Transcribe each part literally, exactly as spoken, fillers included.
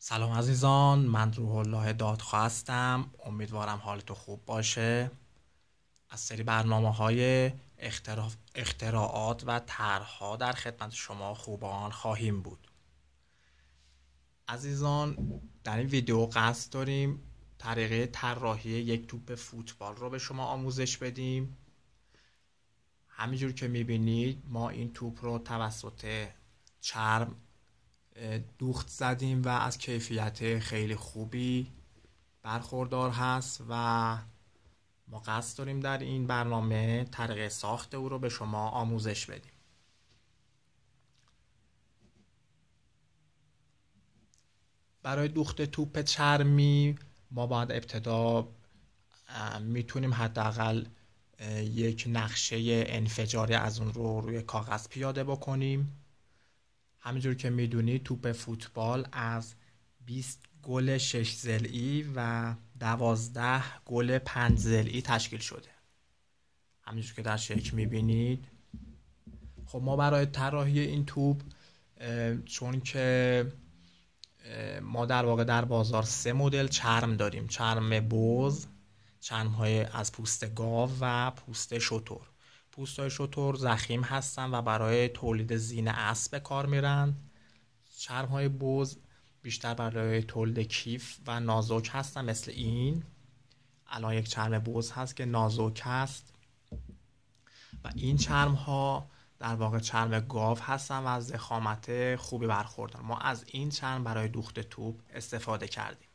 سلام عزیزان، من روح الله دادخواه هستم. امیدوارم حالتون خوب باشه. از سری برنامه های اختراع... اختراعات و طرح‌ها در خدمت شما خوبان خواهیم بود. عزیزان، در این ویدیو قصد داریم طریقه طراحی یک توپ فوتبال رو به شما آموزش بدیم. همینجور که میبینید ما این توپ رو توسط چرم دوخت زدیم و از کیفیت خیلی خوبی برخوردار هست و ما قصد داریم در این برنامه طریقه ساخت او رو به شما آموزش بدیم. برای دوخت توپ چرمی ما باید ابتدا میتونیم حداقل یک نقشه انفجاری از اون رو روی کاغذ پیاده بکنیم. همینجور که میدونید توپ فوتبال از بیست گل شش ضلعی و دوازده گل پنج ضلعی تشکیل شده. همینجور که در شکل میبینید. خب ما برای طراحی این توپ، چون که ما در واقع در بازار سه مدل چرم داریم: چرم بز، چرم های از پوست گاو و پوست شتر. پوست های شتر ضخیم هستن و برای تولید زین اسب به کار میرن. چرم های بز بیشتر برای تولید کیف و نازک هستن، مثل این. الان یک چرم بز هست که نازک هست و این چرم ها در واقع چرم گاو هستن و از ضخامت خوبی برخوردار. ما از این چرم برای دوخت توپ استفاده کردیم.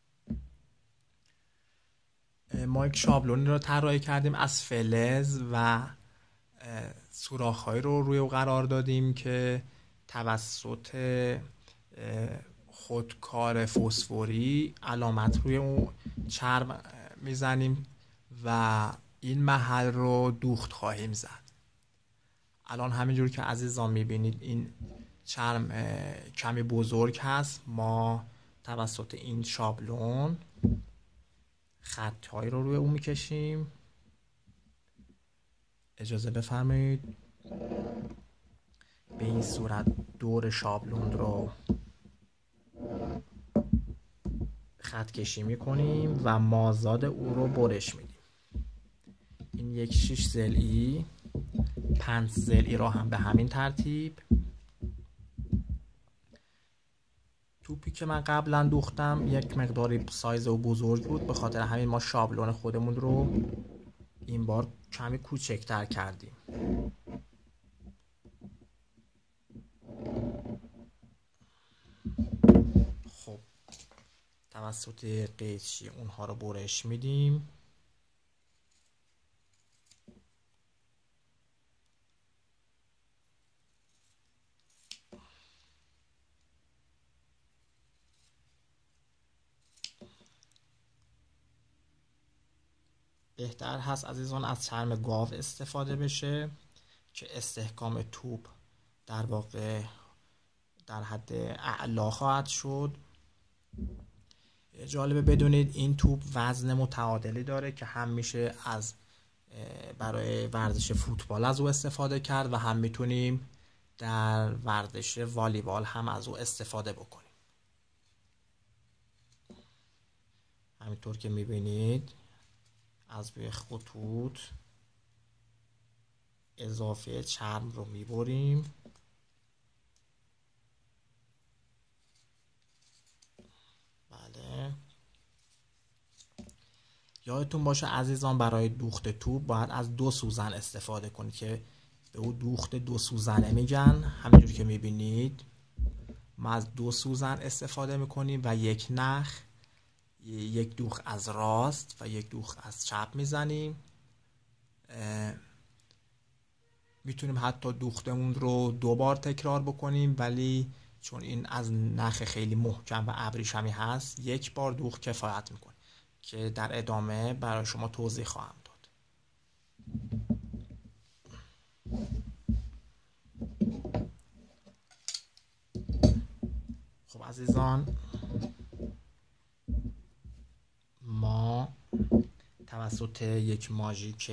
ما یک شابلونی رو طراحی کردیم از فلز و سوراخ‌هایی رو روی او قرار دادیم که توسط خودکار فسفوری علامت روی اون چرم میزنیم و این محل رو دوخت خواهیم زد. الان همینجور که عزیزان میبینید این چرم کمی بزرگ هست. ما توسط این شابلون خط‌هایی رو روی اون میکشیم. اجازه بفرمایید. به این صورت دور شابلون رو خط کشی میکنیم و مازاد او رو برش میدیم. این یک شش ضلعی، پنج ضلعی رو هم به همین ترتیب. توپی که من قبلا دوختم یک مقداری سایز و بزرگ بود، به خاطر همین ما شابلون خودمون رو این بار کمی کوچکتر کردیم. خب توسط قیچی اونها رو برش میدیم. بهتر هست عزیزان از چرم گاو استفاده بشه که استحکام توپ در واقع در حد اعلا خواهد شد. جالبه بدونید این توپ وزن متعادلی داره که هم میشه از برای ورزش فوتبال از او استفاده کرد و هم میتونیم در ورزش والیبال هم از او استفاده بکنیم. همینطور که میبینید از روی خطوط اضافه چرم رو میبریم. بله، یادتون باشه عزیزان برای دوخت توپ باید از دو سوزن استفاده کنید که به او دوخت دو سوزنه میگن. همینجور که میبینید ما از دو سوزن استفاده میکنیم و یک نخ، یک دوخ از راست و یک دوخ از چپ میزنیم. میتونیم حتی دوختمون رو دو بار تکرار بکنیم، ولی چون این از نخ خیلی محکم و ابریشمی هست یک بار دوخت کفایت میکنه که در ادامه برای شما توضیح خواهم داد. خب عزیزان، ما توسط یک ماژیک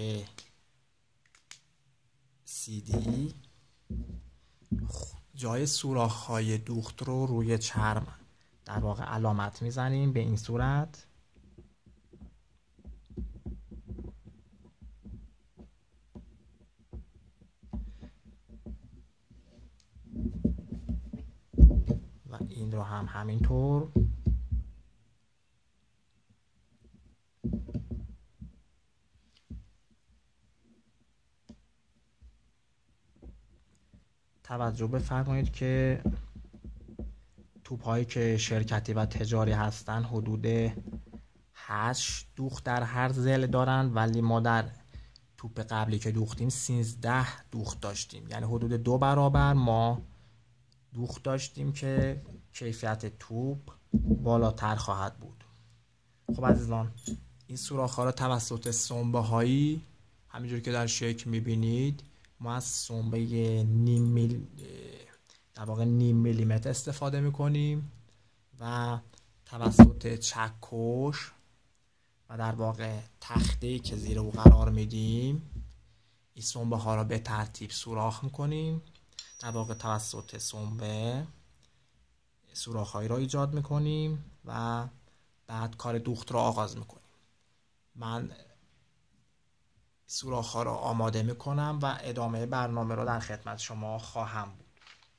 سی دی جای سوراخ‌های دوخت رو روی چرم در واقع علامت میزنیم به این صورت. و این رو هم همینطور. توجه بفرمایید که توپ هایی که شرکتی و تجاری هستن حدود هشت دوخت در هر ضلع دارن، ولی ما در توپ قبلی که دوختیم سیزده دوخت داشتیم، یعنی حدود دو برابر ما دوخت داشتیم که کیفیت توپ بالاتر خواهد بود. خب عزیزان، این سوراخ ها را توسط سنبه هایی همینجور که در شکل میبینید ما از سنبه نیم میل در واقع نیم میلیمتر استفاده میکنیم و توسط چکش و در واقع تخته‌ای که زیر او قرار میدیم این سنبه ها را به ترتیب سوراخ میکنیم. در واقع توسط سنبه سوراخ هایی را ایجاد میکنیم و بعد کار دوخت را آغاز میکنیم. من سوراخ ها را آماده میکنم و ادامه برنامه را در خدمت شما خواهم بود.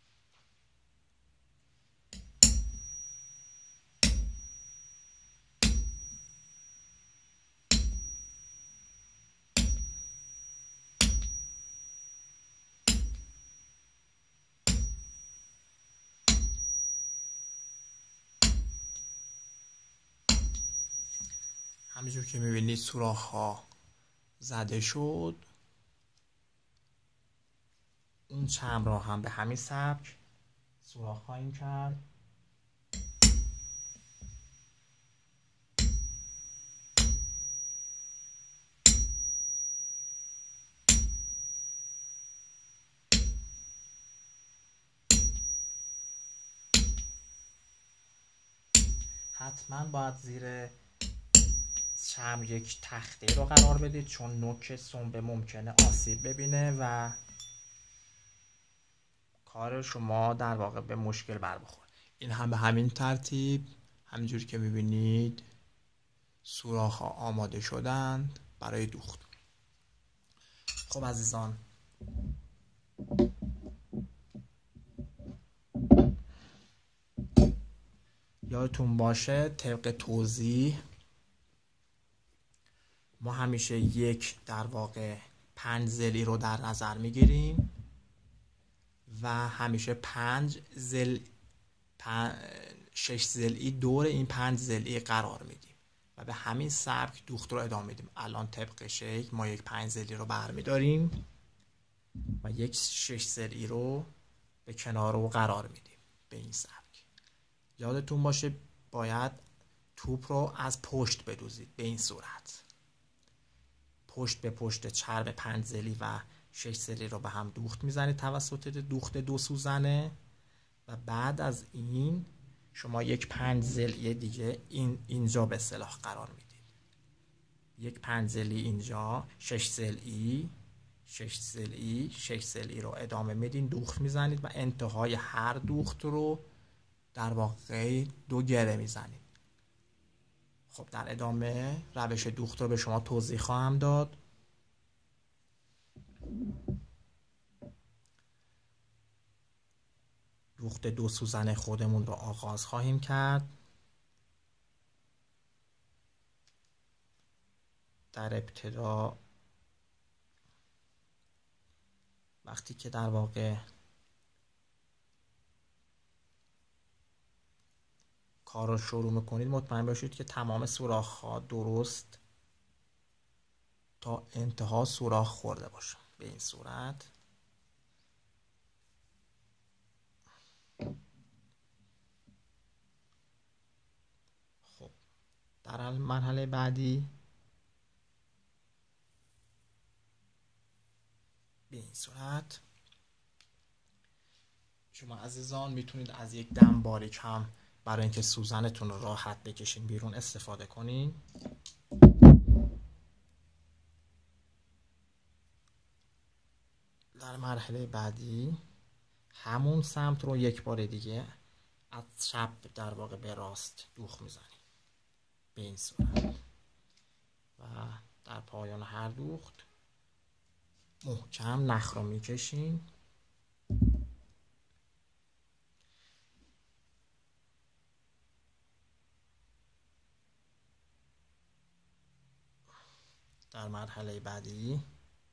همینجور که میبینید سوراخ ها زده شد. اون چم را هم به همین سبک سوراخ خواهیم کرد. حتما باید زیر چم یک تخته رو قرار بدید، چون نوک سنبه ممکنه آسیب ببینه و کار شما در واقع به مشکل بر بخوره. این هم به همین ترتیب همینجوری که میبینید سوراخ ها آماده شدند برای دوخت. خب عزیزان، یادتون باشه طبق توضیح ما همیشه یک در واقع پنج ضلعی رو در نظر میگیریم و همیشه پنج ضلع پن... شش ضلعی دور این پنج ضلعی قرار میدیم و به همین سبک دوخت رو ادامه میدیم. الان طبق شکل ما یک پنج ضلعی رو برمیداریم و یک شش ضلعی رو به کنار رو قرار میدیم به این سبک. یادتون باشه باید توپ رو از پشت بدوزید به این صورت. پشت به پشت چرب پنج ضلعی و شش ضلعی رو به هم دوخت میزنید توسط دوخت دو سوزنه و بعد از این شما یک پنج ضلعی دیگه این اینجا به اصطلاح قرار میدید. یک پنج ضلعی اینجا، شش ضلعی، شش ضلعی، شش ضلعی رو ادامه میدین، دوخت میزنید و انتهای هر دوخت رو در واقع دو گره میزنید. خب در ادامه روش دوخت رو به شما توضیح خواهم داد. دوخت دو سوزن خودمون رو آغاز خواهیم کرد. در ابتدا وقتی که در واقع کار رو شروع میکنید مطمئن باشید که تمام سوراخ ها درست تا انتها سوراخ خورده باشه به این صورت. خب در مرحله بعدی به این صورت شما عزیزان میتونید از یک دم باریک هم برای اینکه سوزنتون رو راحت بکشین بیرون استفاده کنین. در مرحله بعدی همون سمت رو یک بار دیگه از چپ در واقع به راست دوخت میزنیم به این صورت و در پایان هر دوخت محکم نخ رو میکشیم. در مرحله بعدی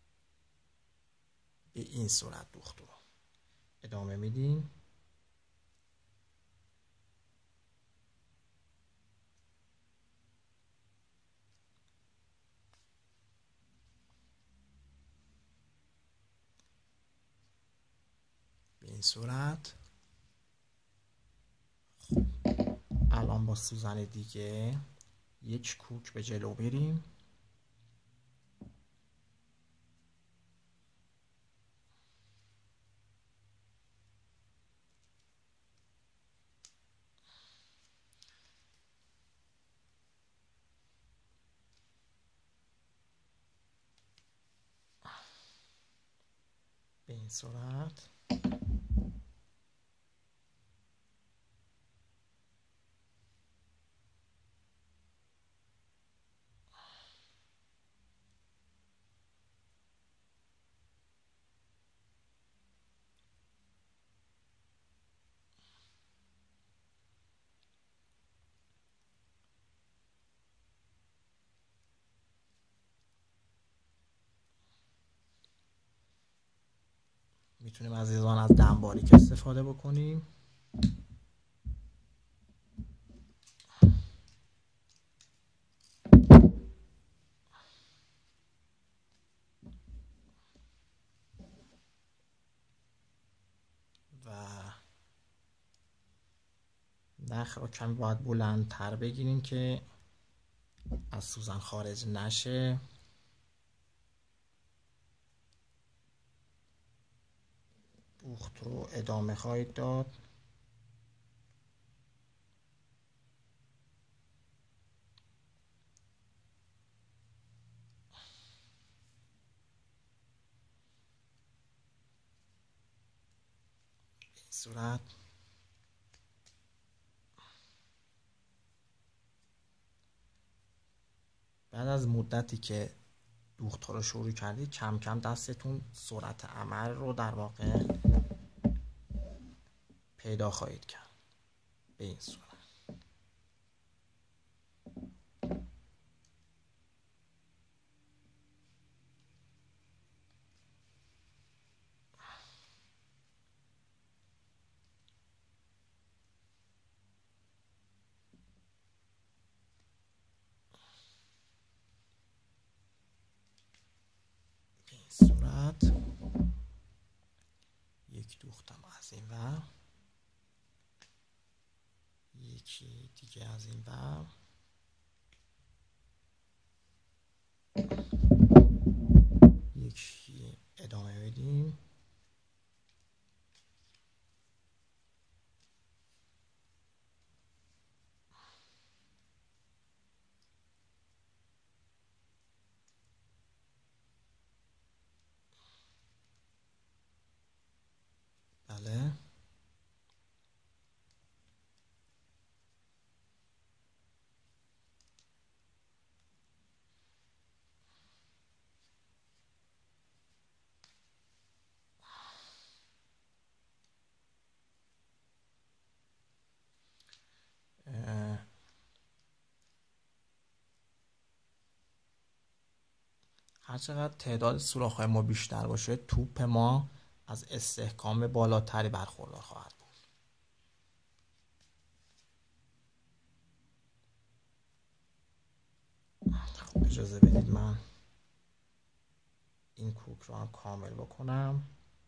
به این صورت دوخت رو ادامه میدیم. به این صورت. خب الان با سوزن دیگه یک کوک به جلو بریم. به این صورت. میتونیم عزیزان از دنباریک استفاده بکنیم. و نخ رو کمی باید بلندتر بگیریم که از سوزن خارج نشه. دوخت رو ادامه خواهید داد. به این صورت. بعد از مدتی که دوخت رو شروع کردید کم کم دستتون سرعت عمل رو در واقع پیدا خواهید کرد. به این صورت. به این صورت. یک دوختم از این ور، یکی دیگه از این ور. یکی ادامه بدیم. بله. هرچقدر تعداد سوراخ‌های ما بیشتر باشه توپ ما از استحکام بالاتری برخوردار خواهد بود. خب اجازه بدید من این کوک رو هم کامل بکنم.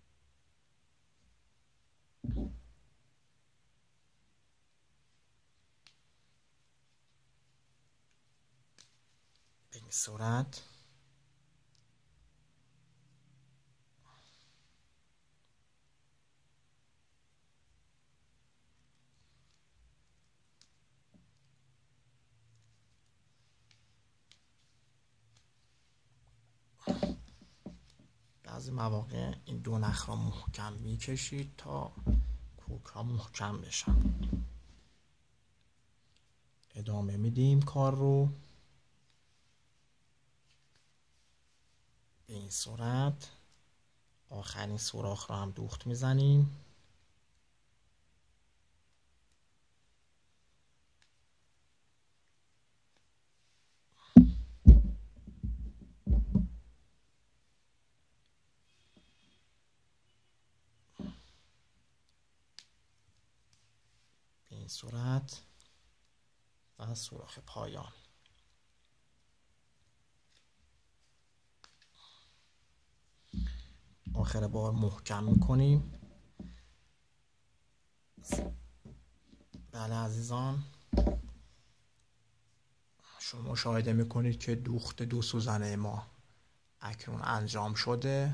به این صورت. بعضی مواقع این دو نخ را محکم میکشید تا پوک ها محکم بشن. ادامه میدیم کار رو به این صورت. آخرین سوراخ رو هم دوخت میزنیم. به این صورت و سوراخ پایان. آخر بار محکم میکنیم. بله عزیزان، شما مشاهده میکنید که دوخت دو سوزنه ما اکنون انجام شده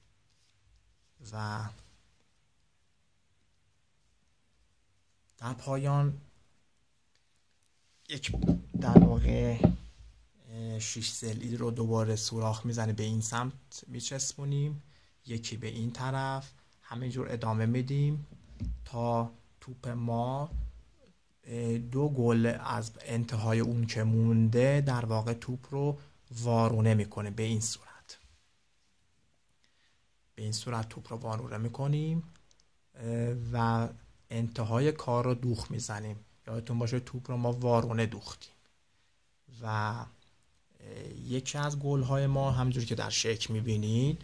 و در پایان یک در واقع شیش ضلعی رو دوباره سوراخ میزنه به این سمت میچسبونیم، یکی به این طرف، همینجور ادامه میدیم تا توپ ما دو گل از انتهای اون که مونده در واقع توپ رو وارونه میکنه. به این صورت به این صورت توپ رو وارونه میکنیم و انتهای کار رو دوخ میزنیم. یادتون باشه توپ رو ما وارونه دوختیم و یکی از گل های ما همونجور که در شکل میبینید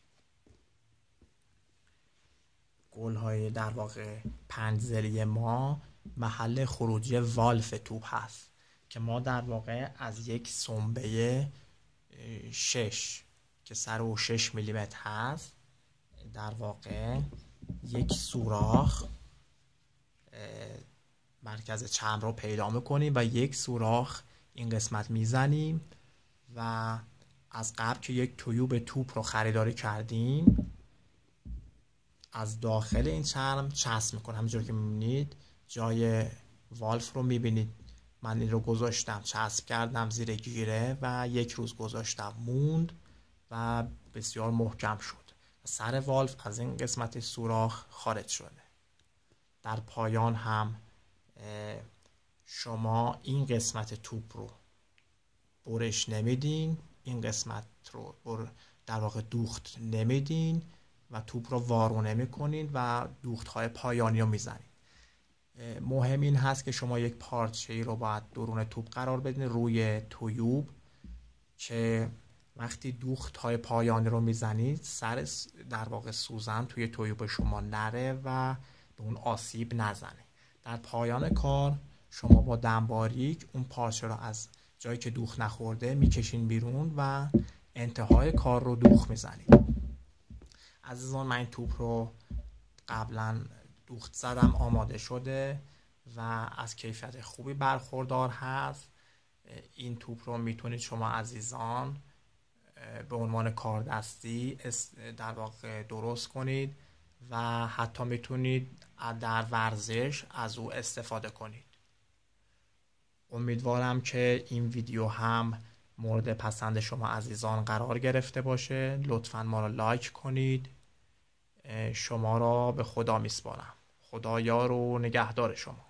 گل های در واقع پنج ضلعی ما محل خروجی والف توپ هست که ما در واقع از یک سنبه شش که سر او شش میلیمتر هست در واقع یک سوراخ مرکز چرم رو پیدا میکنیم و یک سوراخ این قسمت میزنیم و از قبل که یک تویوب توپ رو خریداری کردیم از داخل این چرم چسب میکنم. همینجور که میبینید جای والف رو میبینید، من این رو گذاشتم چسب کردم زیر گیره و یک روز گذاشتم موند و بسیار محکم شد و سر والف از این قسمت سوراخ خارج شده. در پایان هم شما این قسمت توپ رو برش نمیدین، این قسمت رو در واقع دوخت نمیدین و توپ رو وارونه میکنین و دوخت های پایانی رو میزنین. مهم این هست که شما یک پارچه ای رو باید درون توپ قرار بدین روی تویوب که وقتی دوخت های پایانی رو میزنید سر در واقع سوزن توی تویوب شما نره و به اون آسیب نزنه. در پایان کار شما با دمباریک اون پارچه رو از جایی که دوخت نخورده میکشین بیرون و انتهای کار رو دوخت میزنید. عزیزان، من این توپ رو قبلا دوخت زدم، آماده شده و از کیفیت خوبی برخوردار هست. این توپ رو میتونید شما عزیزان به عنوان کاردستی در واقع درست کنید و حتی میتونید در ورزش از او استفاده کنید. امیدوارم که این ویدیو هم مورد پسند شما عزیزان قرار گرفته باشه. لطفاً ما را لایک کنید. شما را به خدا میسپارم. خدا یار و نگهدار شما.